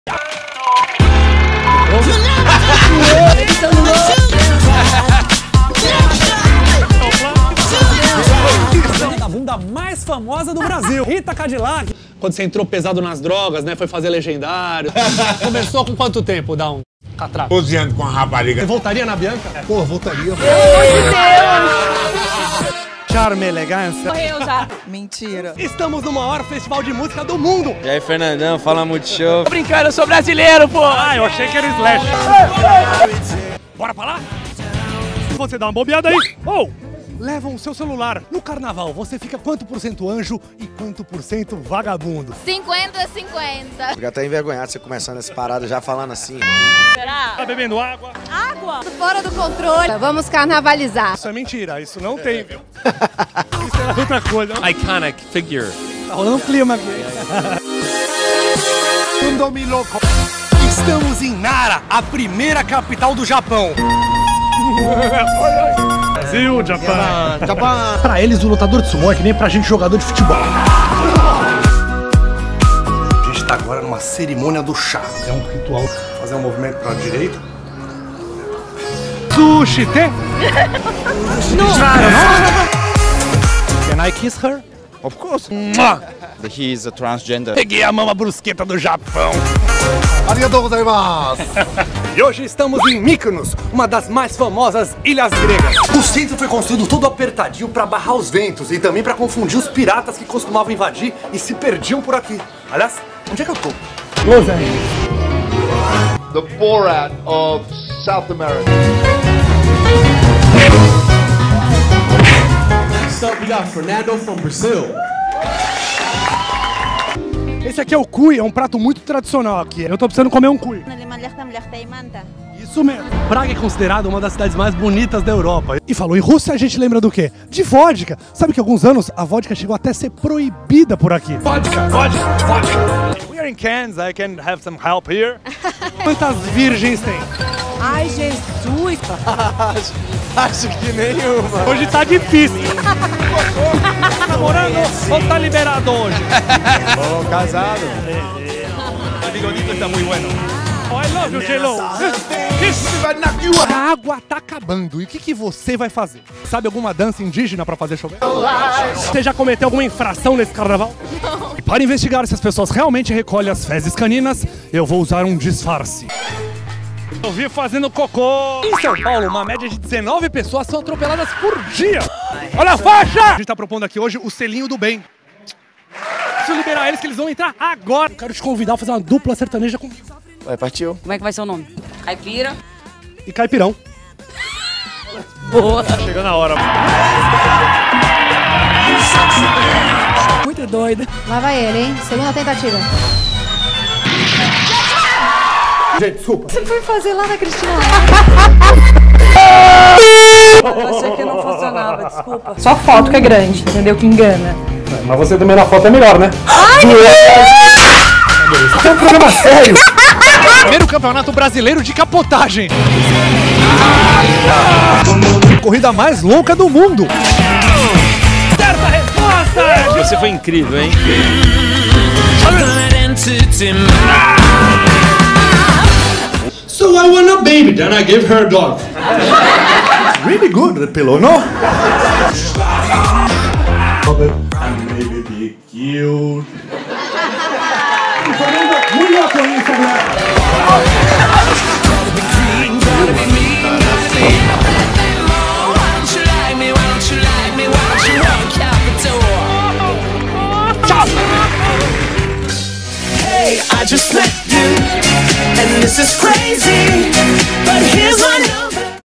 A bunda mais famosa do Brasil, Rita Cadillac. Quando você entrou pesado nas drogas, né? Foi fazer Legendário. Começou com quanto tempo, dar um catraco? 12 anos com a rapariga. Você voltaria na Bianca? Pô, voltaria. Charme, elegância. Morreu já. Mentira. Estamos no maior festival de música do mundo. E aí, Fernandão, fala Multishow. Tô brincando, eu sou brasileiro, pô. Ah, eu achei que era Slash. Bora pra lá? Você dá uma bobeada aí. Levam o seu celular. No carnaval, você fica quanto por cento anjo e quanto por cento vagabundo? 50-50. Fica até envergonhado você começando essa parada já falando assim. Será? Tá bebendo água? Água? Fora do controle. Vamos carnavalizar. Isso é mentira, isso não tem, viu? Isso é outra coisa. Iconic figure. Tá rolando um clima aqui. Estamos em Nara, a primeira capital do Japão. Brasil, Japão. Pra eles, o lutador de sumô é que nem pra gente jogador de futebol. A gente tá agora numa cerimônia do chá. É um ritual. Fazer um movimento pra direita. Sushi, te? Can I kiss her? Of course. He is a transgender. Peguei a mama brusqueta do Japão. Arigatou gozaimasu. E hoje estamos em Mykonos, uma das mais famosas ilhas gregas. O centro foi construído todo apertadinho pra barrar os ventos e também pra confundir os piratas que costumavam invadir e se perdiam por aqui. Aliás, onde é que eu tô? Los Angeles. The Borat of South America. Next up, we got Fernando from Brazil. Esse aqui é o cuy, é um prato muito tradicional aqui. Eu tô precisando comer um cuy. Isso mesmo. Praga é considerada uma das cidades mais bonitas da Europa. E falou em Rússia, a gente lembra do quê? De vodka. Sabe que há alguns anos a vodka chegou até a ser proibida por aqui. Vodka. We are in Cannes, I can have some help here. Quantas virgens tem? Ai, Jesus. Acho que nenhuma. Hoje tá difícil. Tá namorando ou tá liberado hoje? Bom, casado. O bigodito está muito bueno. Oh, I love you, J-Lo. A água tá acabando. E o que você vai fazer? Sabe alguma dança indígena pra fazer chover? Você já cometeu alguma infração nesse carnaval? Não. E para investigar se as pessoas realmente recolhem as fezes caninas, eu vou usar um disfarce. Eu vi fazendo cocô. Em São Paulo, uma média de 19 pessoas são atropeladas por dia. Olha a faixa! A gente tá propondo aqui hoje o selinho do bem. Preciso liberar eles que eles vão entrar agora. Eu quero te convidar a fazer uma dupla sertaneja comigo. Vai, partiu. Como é que vai ser o nome? Caipira. E caipirão. Boa. Tá chegando a hora. Muito doida. Lá vai ele, hein? Segunda tentativa. Gente, desculpa. Você foi fazer lá na Cristina? Eu achei que não funcionava, desculpa. Só a foto que é grande, entendeu? Que engana. Mas você também na foto é melhor, né? Ai, isso é um programa sério. Primeiro campeonato brasileiro de capotagem. Corrida mais louca do mundo. Certa resposta! Você foi incrível, hein? So I want a baby, then I give her a dog. Really good, Pelo, no? Baby, be cute. Muy loco en Instagram. I just met you, and this is crazy.